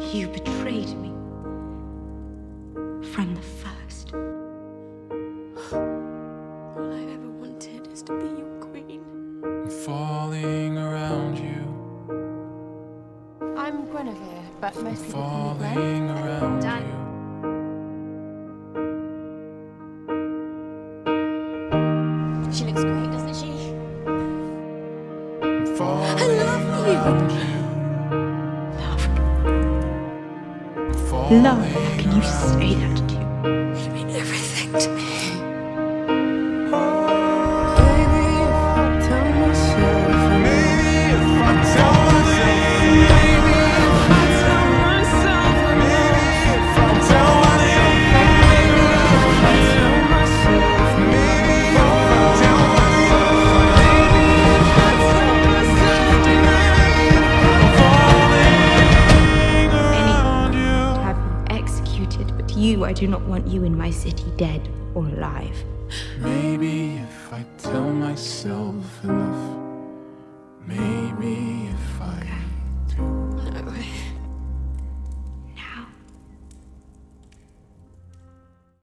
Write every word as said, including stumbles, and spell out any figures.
You betrayed me from the first. All I've ever wanted is to be your queen. I'm falling around you. I'm Guinevere, but most people call me Falling Gwen. around Dan. you. She looks great, doesn't she? I'm falling I love you. around you. Love. Love? How can you say that to you? You mean everything to me. You, I do not want you in my city, dead or alive. Maybe if I tell myself enough.